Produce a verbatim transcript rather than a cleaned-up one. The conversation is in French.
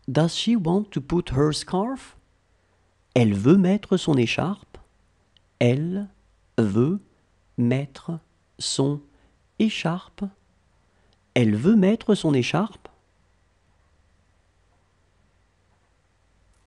Does she want to put her scarf? Elle veut mettre son écharpe. Elle veut mettre son écharpe. Elle veut mettre son écharpe.